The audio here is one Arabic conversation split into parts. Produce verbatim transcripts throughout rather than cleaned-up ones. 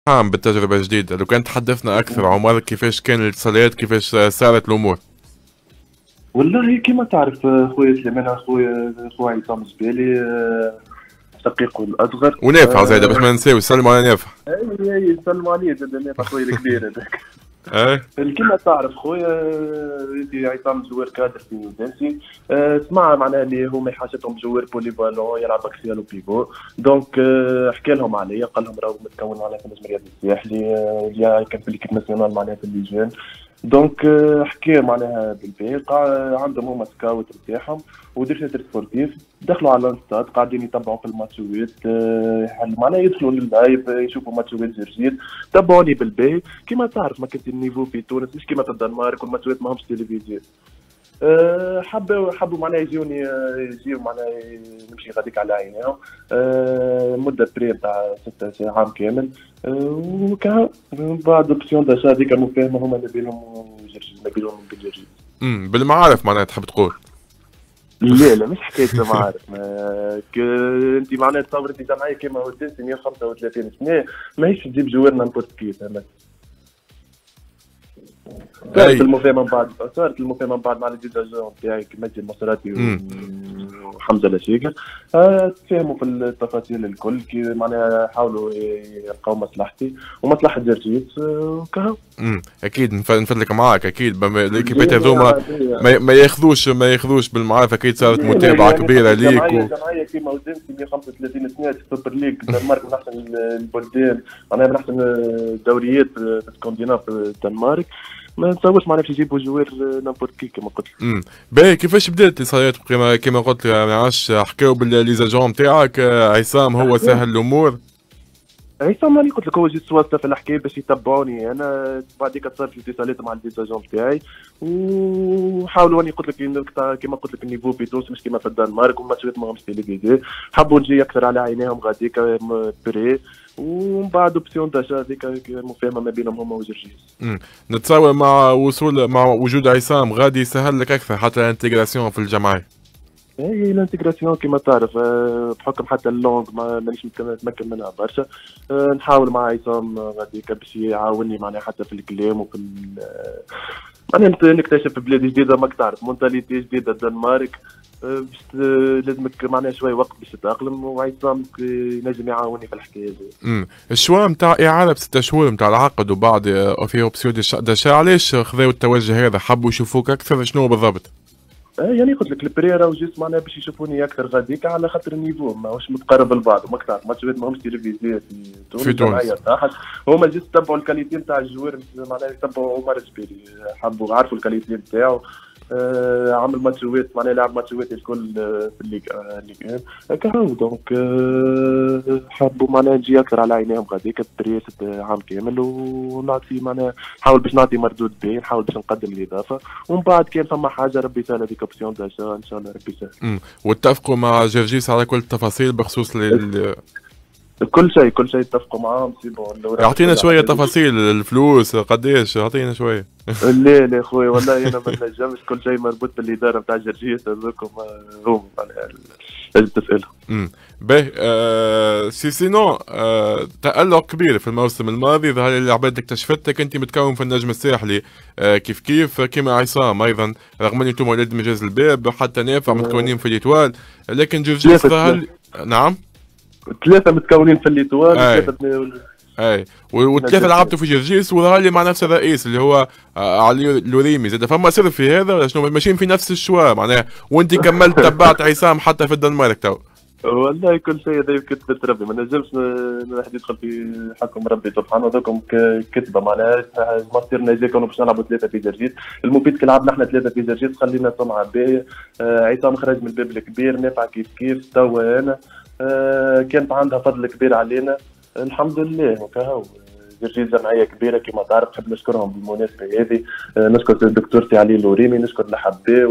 فرحان بالتجربة الجديدة. لو كان تحدثنا أكثر عمر كيفاش كان الاتصالات، كيفاش صارت الأمور؟ والله كيما تعرف خويا سليمان، خويا خويا عصام الجبالي شقيقه الاصغر ونافع زايده باش ما نساوي، سلموا على نافع. اي اي سلموا عليه زاد نافع خويا الكبير هذاك. اي كيما تعرف خويا انت عصام جوار كادر في ميدانسي، سمع معناها اللي هما حاجتهم جوار بولي بالون يلعب اكسيال وبيفو، دونك حكى لهم عليا قال لهم راهو متكون معناها في نجم رياض الساحلي اللي كان في ليكيب ناسيونال معناها في الليجان، دونك حكى معناها بالباقي عندهم هما سكاوت نتاعهم وديريكتور سبورتيف، دخلوا على الانستاد قاعدين يتبعوا في الماتشوات، معناها يدخلوا لللايف يشوفوا ماتشوات جرجيت، تبعوني بالباقي كيما تعرف ما كنت النيفو في تونس مش كيما في الدنمارك والماتشوات ماهمش تلفزيون. أه حبوا حبوا معناها يجوني يجيو معناها نمشي غاديك على عينيهم، أه مده بري نتاع ستة عام كامل، أه وكا بعد اوبسيون داشا هذيك المفاهمه هما نبيلهم نبيلهم بالجرجيت. امم بالمعارف معناها تحب تقول؟ لا لا مش حكايه معارف، انت معناها تصور انت جمعيه كيما هوتنسي مية وخمسة وثلاثين سنه ماهيش تجيب جوارنا نبوت كيف فهمت. صارت المفاهمه من بعد صارت المفاهمه من بعد مع الديزاجون تاعي مجدي المصراتي وحمزه لاشيكا، تفاهموا في التفاصيل الكل كي معناها حاولوا يلقاو مصلحتي ومصلحه جرجيت وكهو. امم اكيد نفدلك معاك اكيد ليكيبات هذوما ما, ما ياخذوش ما ياخذوش بالمعارف، اكيد صارت متابعه كبيره ليك. جمعيه جمعيه كيما ودنسي مية وخمسة وثلاثين سنه في السوبر ليج الدنمارك من احسن البلدان، معناها من احسن الدوريات في اسكندناف في الدنمارك، ما نتصورش معناها باش يجيبوا جوار نامبورت كي كما قلت لك. امم باهي كيفاش بدات الاتصالات كما كما قلت لك ما عادش حكاو بالليزاجون نتاعك، عصام هو سهل الامور؟ عصام ماني قلت لك هو جيت واسطه في الحكايه باش يتبعوني انا، بعديك صارت الاتصالات مع الديزاجون تاعي وحاولوا اني قلت لك كما قلت لك النيفو في تونس مش كما في الدنمارك وماتشات ماهمش تيليفيزي، حبوا نجي اكثر على عينيهم غاديك بري، ومن بعد اوبسيون داشا هذيك المفاهمه ما بينهم هما وجرجيس. امم نتصور مع وصول مع وجود عصام غادي يسهل لك اكثر حتى الانتجراسيون في الجمعيه. هي الانتجراسيون كما تعرف بحكم حتى اللونغ مانيش متمكن منها برشا، نحاول مع عصام غاديك باش يعاوني معناها حتى في الكلام وفي معناها نكتشف بلاد جديده، ماك تعرف مونتاليتي جديده الدنمارك باش لازمك معناها شويه وقت باش تتاقلم، وعصام ينجم يعاوني في الحكايه هذه. امم الشوا نتاع اعاده بستة شهور نتاع العقد وبعد في اوبسيون داشا، علاش خذاو التوجه هذا؟ حبوا يشوفوك اكثر شنو بالضبط؟ يعني قلت لك البري راهو جيت معناها باش يشوفوني اكثر غاديك على خاطر النيفو ماهوش متقارب لبعض، وماك تعرف ماتشات ماهمش تلفزيون في تونس في تونس هما جيت تبعوا الكاليتي نتاع الجوار معناها يتبعوا عمر الجبالي، حبوا عرفوا الكاليتي نتاعو، آه عمل ماتشوات معناها لعب ماتشوات الكل في الليغ ليغ هكا هو، دونك آه حبوا معناها نجي اكثر على عينيهم غاديك بري ست عام كامل ونعطي معناها نحاول باش نعطي مردود باهي، نحاول باش نقدم الاضافه، ومن بعد كان فما حاجه ربي يسهل هذيك اوبسيون داشا ان شاء الله ربي يسهل. امم واتفقوا مع جرجيس على كل التفاصيل بخصوص لل كل شيء كل شيء اتفقوا معاهم سي بون. يعطينا شويه تفاصيل الفلوس قداش، يعطينا شويه. لا لا خويا والله انا ما نجمش، كل شيء مربوط بالاداره نتاع جرجيس هذوكم هم لازم تسالهم. امم باهي آه سي سينو آه تألق كبير في الموسم الماضي، ظهر لي العباد اكتشفتك انت متكون في النجم الساحلي آه كيف كيف كيما عصام ايضا، رغم ان انتم ولاد مجاز الباب حتى نافع متكونين في اليتوال، لكن جرجيس ظهر نعم ثلاثة متكونين في الليتوال ثلاثة اي والثلاثة لعبتوا في جرجيس، وظهر لي مع نفس الرئيس اللي هو آه علي لوريمي، زاد فما سر في هذا ولا شنو؟ ماشيين في نفس الشوا معناها، وانت كملت تبعت عصام حتى في الدنمارك تو؟ والله كل شيء هذا كتبت ربي، ما نجمش الواحد يدخل في حكم ربي سبحانه، هذوكم كتبه معناها مصيرنا اذا كانوا باش نلعبوا ثلاثه في جرجيت، المفيد كي لعبنا احنا ثلاثه في جرجيت خلينا سمعه باهيه، آه عصام خرج من الباب الكبير، نافع كيف كيف توا انا آه كانت عندها فضل كبير علينا الحمد لله وكهو. جرجيت جمعيه كبيره كما تعرف، نحب نشكرهم بالمناسبه هذه، آه نشكر الدكتور سي علي لوريمي، نشكر الحباء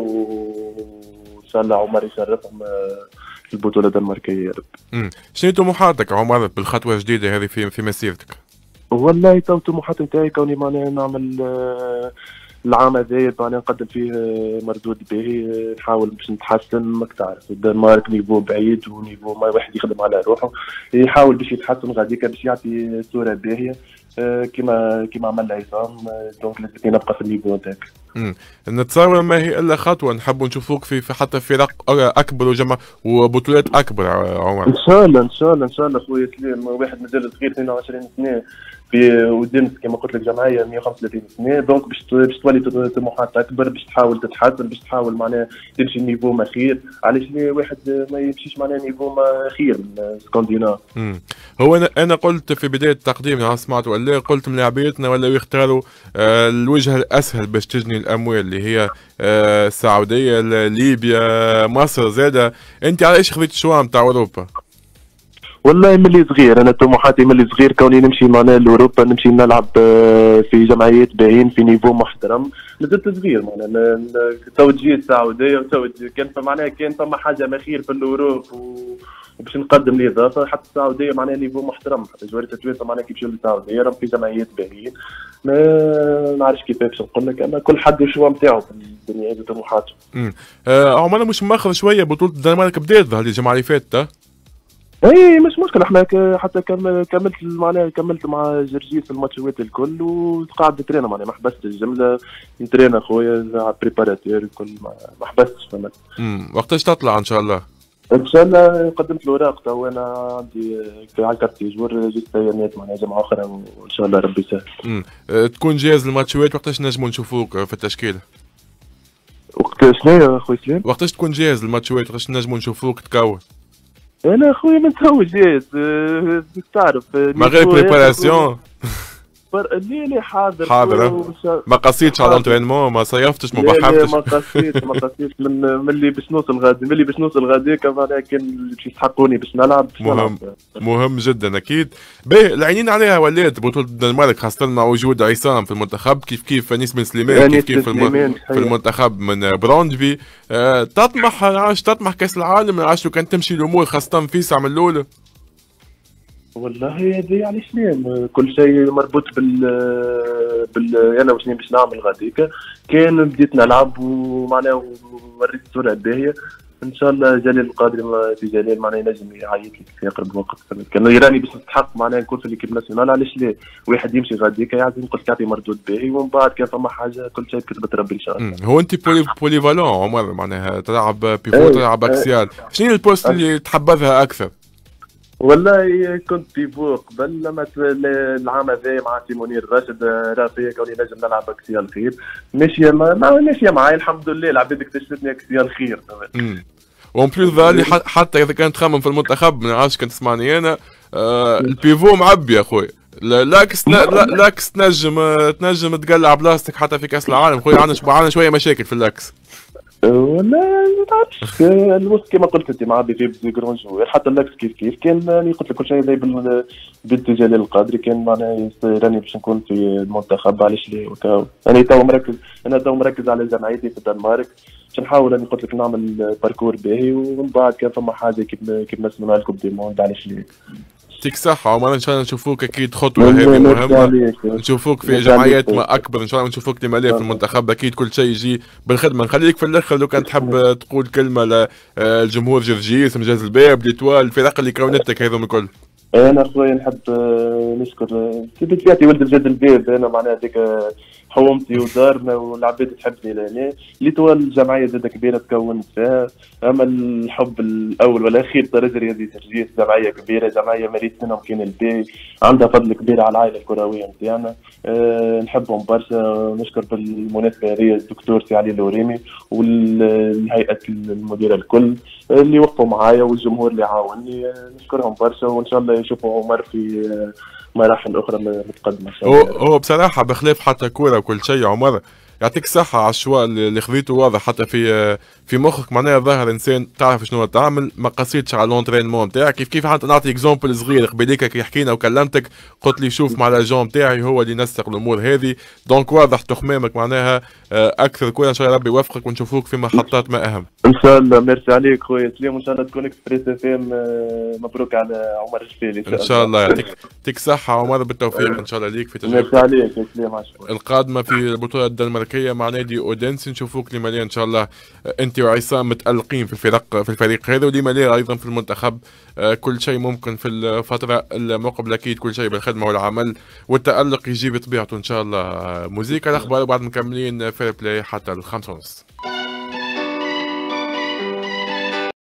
وان شاء الله عمر يشرفهم آه في البطوله الدنماركيه يا رب. امم شنو طموحاتك عمر بالخطوه الجديده هذه في في مسيرتك؟ والله تو طموحات نتاعي كوني معناها نعمل آه العام هذايا معناها نقدم فيه مردود باهي، نحاول باش نتحسن. ماك تعرف الدنمارك نيفو بعيد ونيفو ما واحد يخدم على روحه، يحاول باش يتحسن غاديكا باش يعطي صوره باهيه كيما كيما عمل عصام. دونك لازم نبقى في النيفو هذاك. امم نتصور ما هي الا خطوه نحب نشوفوك في, في حتى فرق اكبر وجمع وبطولات اكبر عمر. ان شاء الله ان شاء الله ان شاء الله خويا سليم. واحد مازال صغير اثنين وعشرين سنه في ودنس كما قلت لك جمعيه مية وخمسة وثلاثين سنه. دونك باش باش تولي طموحات اكبر، باش تحاول تتحسن، باش تحاول معناها تمشي نيفو ما خير. علاش ليه واحد ما يمشيش معناها نيفو ما خير من سكنديناف. امم هو انا انا قلت في بدايه التقديم انا سمعت ولا قلت من لاعبيتنا ولا يختاروا آه الوجهه الاسهل باش تجني الاموال اللي هي آه السعوديه، ليبيا، مصر زاده. انت علاش خذيت الشوا نتاع اوروبا؟ والله ملي صغير انا طموحاتي ملي صغير كوني نمشي معناها لاوروبا، نمشي نلعب في جمعيات باهين في نيفو محترم. مازلت صغير معناها تو تجي السعوديه وتو كان معناها كان فما حاجه ما خير في الاوروب وباش نقدم الاضافه. حتى السعوديه معناها نيفو محترم، حتى جوارات التوانسه معناها كي يمشيو للسعوديه راهم في جمعيات باهيين. ما نعرفش كيفاش باش نقول لك، اما كل حد والشوا نتاعو في الدنيا هذه طموحاته. امم آه عمرنا مش ماخذ شويه بطوله الدنمارك بدات ظهر لي الجمعه اللي فاتت. اي مش مشكل، احنا حتى كملت معناها كملت مع جرجيس في الماتشات الكل وقاعد نترينا معناها ما حبستش الجمله نترينا خويا بريباراتور الكل ما حبستش. فهمت. امم وقتاش تطلع ان شاء الله؟ ان شاء الله قدمت الاوراق تو انا عندي على كارتي جور جيت بيانات معناها جمعه اخرى وان شاء الله ربي يسهل. امم تكون جاهز للماتشات وقتاش نجموا نشوفوك في التشكيله؟ وقت شنو يا خويا سليم؟ وقتاش تكون جاهز للماتشات وقتاش نجموا نشوفوك تكون؟ انا خويا من تو جاهز تعرف ما غير بريباراسيون. لا لا حاضر حاضر. ما قصيتش على الانترينمون، ما صيفتش، ما بحفتش. ما قصيتش ما قصيتش من ملي باش نوصل غادي ملي باش نوصل غادي كمان كان باش يسحقوني باش نلعب. مهم مهم جدا اكيد. باهي العينين عليها ولات بطوله الدنمارك خاصه مع وجود عصام في المنتخب، كيف كيف انيس بن سليمان، كيف كيف في, الم... في المنتخب من براندبي. أه تطمح عاش تطمح كاس العالم عاش لو كان تمشي الامور خاصه في ساعه من الاولى. والله هذه علاش لا كل شيء مربوط بال بال انا واش باش نعمل غاديكا. كان بديت نلعب ومعناها وريت صوره باهيه. ان شاء الله جلال القادر في جلال معناها ينجم يعيط لي في اقرب وقت. كان يراني باش نستحق معناها نكون في ليكيب ناسيونال. علاش لا واحد يمشي غاديكا يعزم قلت يعطي مردود باهي ومن بعد كان فما حاجه كل شيء كتبت ربي ان شاء الله. هو انت بولي بولي فالون عمر معناها تلعب بيفو تلعب اكسيال. شنو البوست اللي تحبذها اكثر؟ والله كنت بيفو قبل لما العام هذا مع سيمونير راشد رافي كوني نجم نلعب اكسيال خير ماشيه ما ماشيه معايا الحمد لله. العباد اكتشفتني اكسيال خير. امم وان بليس ذالي حتى اذا كانت تخمم في المنتخب ما نعرفش كنت تسمعني انا آه البيفو معبي يا خويا. لاكس لاكس تنجم تنجم تقلع بلاستيك حتى في كاس العالم خويا. عندنا شويه مشاكل في اللاكس. ولا ما تعرفش الوسط كما قلت انت مع بيفي بزي جرون جوار. حتى اللاكس كيف كيف كان راني قلت لك كل شيء زي بنت جلال القادري كان معناها راني باش نكون في المنتخب. علاش ليه وكاو انا تو مركز انا تو مركز على جمعيتي في الدنمارك باش نحاول راني قلت لك نعمل باركور باهي ومن بعد كان فما حاجه كيف كيف نسمعوا لكم دي موند. علاش ليه يعطيك الصحة عمر. ان شاء الله نشوفوك اكيد خطوة هذه مهمة. نشوفوك في جمعيات ما اكبر ان شاء الله. نشوفوك لماليه في المنتخب اكيد كل شيء يجي بالخدمة. نخليك في الاخر لو كان تحب تقول كلمة للجمهور جرجيس مجاز الباب ليتوال الفرق اللي كونتك هذوم الكل. انا خويا نحب نشكر سيدي ولد بجد الباب. انا معناها هذيك حومتي ودارنا والعباد تحبني لهنا. ليتوال الجمعيه زاد كبيره تكونت فيها. اما الحب الاول والاخير ترجري هذه ترجيس جمعيه كبيره جمعيه مريت منهم كاين الباهي عندها فضل كبير على العائله الكرويه نتاعنا. أه نحبهم برشا. نشكر بالمناسبه هذه الدكتور سي علي اللوريمي والهيئه المديره الكل اللي وقفوا معايا والجمهور اللي عاوني. نشكرهم برشا وان شاء الله يشوفوا عمر في مراحل اخرى متقدمه. هو هو بصراحه بخلاف حتى كوره وكل شيء عمر يعطيك الصحة على الشواء اللي خذيته واضح حتى في في مخك معناها ظاهر انسان تعرف شنو تعمل. ما قصيتش على لونترينمون نتاعك كيف كيف حتى نعطي اكزومبل صغير قبيليك كي حكينا وكلمتك قلت لي شوف مع لاجون نتاعي هو اللي ينسق الامور هذه. دونك واضح تخمامك معناها اكثر كوره. ان شاء الله ربي يوفقك ونشوفوك في محطات ما اهم. ان شاء الله. ميرسي عليك خويا سليم وان شاء الله تكون اكسبريس اف ام. مبروك على عمر الجفيلي ان شاء الله. يعطيك يعطيك الصحة عمر بالتوفيق ان شاء الله ليك في تجربتك. ميرسي عليك يا سليم. القادمة في البطولة الدنماركية زكيه مع نادي اودنسي. نشوفوك لمالي ان شاء الله انت وعصام متالقين في الفرق في الفريق هذا، ولمالي ايضا في المنتخب. كل شيء ممكن في الفتره المقبله، اكيد كل شيء بالخدمه والعمل والتالق يجيب طبيعته ان شاء الله. موزيكا الاخبار وبعد مكملين فير بلاي حتى الخمسة ونص.